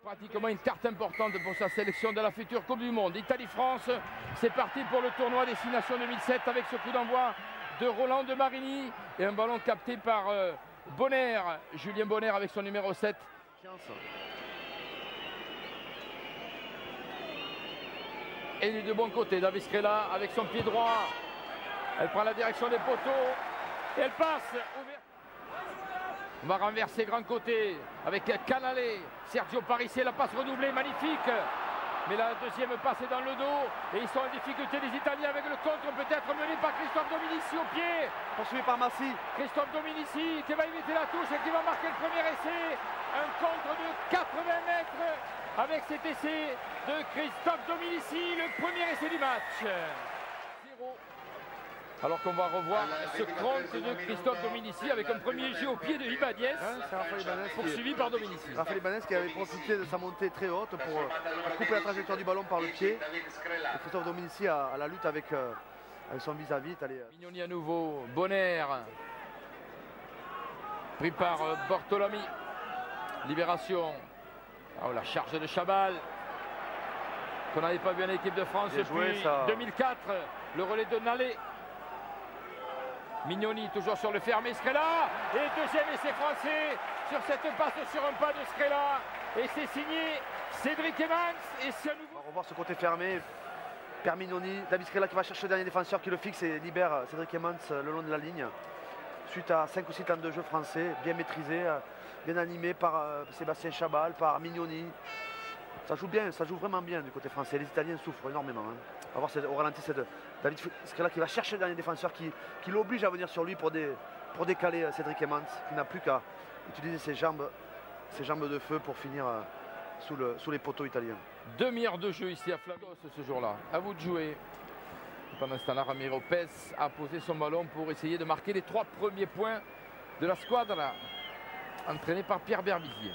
Pratiquement une carte importante pour sa sélection de la future Coupe du Monde. Italie-France, c'est parti pour le tournoi Destination 2007 avec ce coup d'envoi de Roland de Marigny et un ballon capté par Bonner, Julien Bonner avec son numéro 7. Et il est de bon côté, David Skrela avec son pied droit. Elle prend la direction des poteaux et elle passe. On va renverser grand côté avec Canale. Sergio Parisse, la passe redoublée, magnifique. Mais la deuxième passe est dans le dos. Et ils sont en difficulté, les Italiens, avec le contre peut-être mené par Christophe Dominici au pied. Poursuivi par Massi. Christophe Dominici qui va éviter la touche et qui va marquer le premier essai. Un contre de 80 mètres avec cet essai de Christophe Dominici, le premier essai du match. 0. Alors qu'on va revoir ce compte de Christophe Dominici avec un premier jeu au pied de Ibanez, poursuivi par Dominici. Raphaël Ibanez qui avait profité de sa montée très haute pour couper la trajectoire du ballon par le pied. Et Christophe Dominici à la lutte avec son vis-à-vis. Mignoni à nouveau, Bonner, pris par Bortolami. Libération. Oh, la charge de Chabal, qu'on n'avait pas vu en équipe de France depuis 2004. Le relais de Nallet. Mignoni toujours sur le fermé, Skrela, et deuxième essai français sur cette passe sur un pas de Skrela, et c'est signé Cédric Evans, et c'est à nouveau... On va revoir ce côté fermé, Per Mignoni, David Skrela qui va chercher le dernier défenseur qui le fixe et libère Cédric Evans le long de la ligne, suite à 5 ou 6 temps de jeu français, bien maîtrisé, bien animé par Sébastien Chabal, par Mignoni. Ça joue bien, ça joue vraiment bien du côté français, les Italiens souffrent énormément. On va voir au ralenti David Skrela qui va chercher le dernier défenseur qui l'oblige à venir sur lui pour décaler Cédric Evans, qui n'a plus qu'à utiliser ses jambes de feu pour finir sous les poteaux italiens. Demi-heure de jeu ici à Flagos ce jour-là, à vous de jouer. Pendant ce temps-là, Ramiro Pes a posé son ballon pour essayer de marquer les 3 premiers points de la squadra, entraînée par Pierre Berbizier.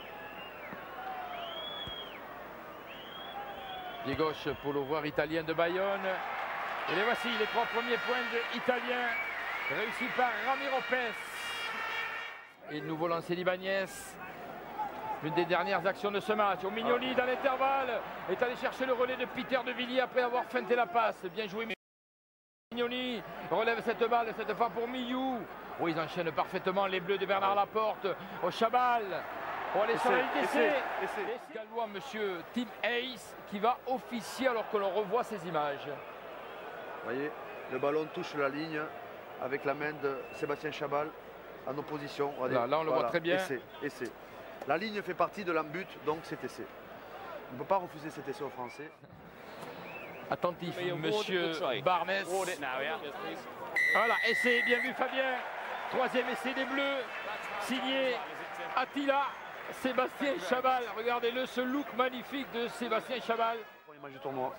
Pied gauche pour l'ouvroir italien de Bayonne. Et les voici les 3 premiers points de Italien, réussis par Ramiro Pes. Et le nouveau lancer d'Ibanez. Une des dernières actions de ce match. Mignoni dans l'intervalle est allé chercher le relais de Peter de Villiers après avoir feinté la passe. Bien joué Mignoni. Relève cette balle, cette fois pour Miou. Oh, ils enchaînent parfaitement les Bleus de Bernard Laporte. Au Chabal. On va aller sur la ligne d'essai. Gallois, monsieur Tim Hayes, qui va officier alors que l'on revoit ces images. Vous voyez, le ballon touche la ligne avec la main de Sébastien Chabal en opposition. Là, on le voit très bien. Essai. La ligne fait partie de l'embut, donc c'est essai. On ne peut pas refuser cet essai aux Français. Attentif, monsieur Barnes. Voilà, essai, bien vu Fabien. 3e essai des Bleus, signé Attila Sébastien Chabal. Regardez-le, ce look magnifique de Sébastien Chabal. Pour l'image du tournoi.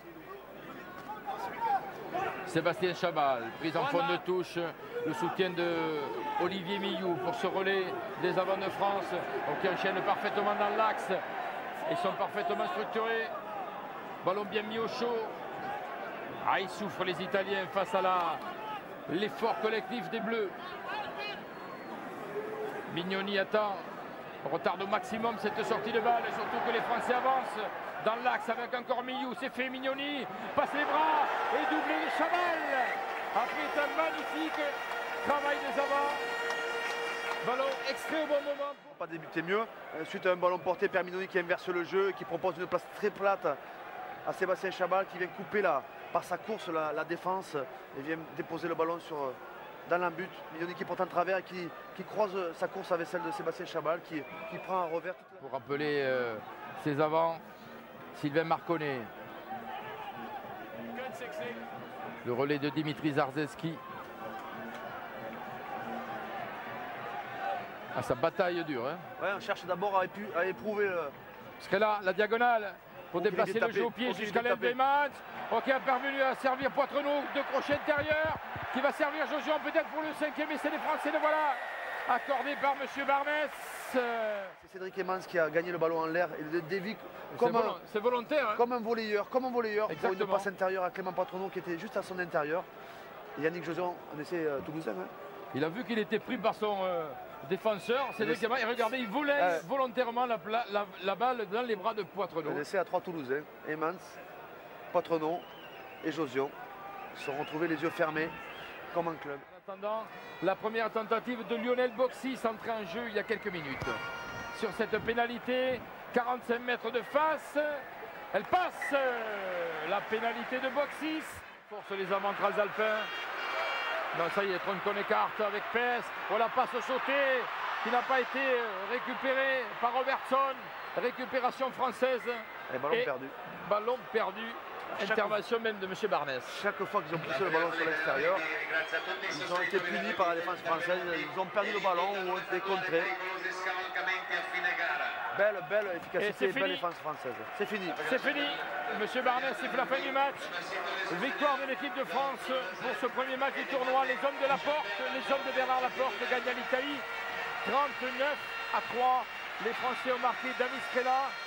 Sébastien Chabal, prise en faute de touche, le soutien de Olivier Millou pour ce relais des avants de France, qui enchaîne parfaitement dans l'axe. Ils sont parfaitement structurés. Ballon bien mis au chaud. Ah, ils souffrent les Italiens face à l'effort collectif des Bleus. Mignoni attend, retarde au maximum cette sortie de balle, surtout que les Français avancent dans l'axe avec encore Millou. C'est fait, Mignoni passe les bras et doublé les Chabal. Après un magnifique travail des avants. Ballon extrait au bon moment. Pas débuter mieux. Suite à un ballon porté, Per Mignoni qui inverse le jeu et qui propose une place très plate à Sébastien Chabal qui vient couper par sa course la défense et vient déposer le ballon dans l'embut. Mignoni qui porte en travers et qui croise sa course avec celle de Sébastien Chabal qui prend un revers. Pour rappeler ses avants, Sylvain Marconnet. Le relais de Dimitri Zarzeski. Ah, sa bataille dure. Hein. Ouais, on cherche d'abord à éprouver Skrela, la diagonale pour déplacer le jeu au pied jusqu'à l'aile des matchs. Ok, parvenu à servir Poitrenaud de crochet intérieur qui va servir Jojon peut-être pour le 5e essai des Français. Le voilà, accordé par monsieur Barnes. C'est Cédric Evans qui a gagné le ballon en l'air et le dévie c'est volontaire. Hein. Comme un volleyeur pour une passe intérieure à Clément Poitrenaud qui était juste à son intérieur. Et Yannick Jojon, un essai toulousain. Hein. Il a vu qu'il était pris par son défenseur, Cédric Eman. Et regardez, il volait volontairement la balle dans les bras de Poitrenaud. Le laissé à 3 Toulousains, Emans, Poitrenaud et Josion. Ils se sont retrouvés les yeux fermés, comme un club. En attendant, la première tentative de Lionel Boxis entrée en jeu il y a quelques minutes. Sur cette pénalité, 45 mètres de face, elle passe. La pénalité de Boxis force les avants transalpins. Non, ça y est, Troncon écarte avec Pes. Oh, la passe sautée qui n'a pas été récupérée par Robertson. Récupération française. Et ballon perdu. Ballon perdu. Intervention même de M. Barnes. Chaque fois qu'ils ont poussé le ballon sur l'extérieur, ils ont été punis par la défense française. Ils ont perdu le ballon ou ont été contrés. Belle efficacité, belle défense française. C'est fini. C'est fini. M. Barnes siffle la fin du match. Victoire de l'équipe de France pour ce premier match du tournoi. Les hommes de Laporte, les hommes de Bernard Laporte gagnent à l'Italie 39-3. Les Français ont marqué David Strella,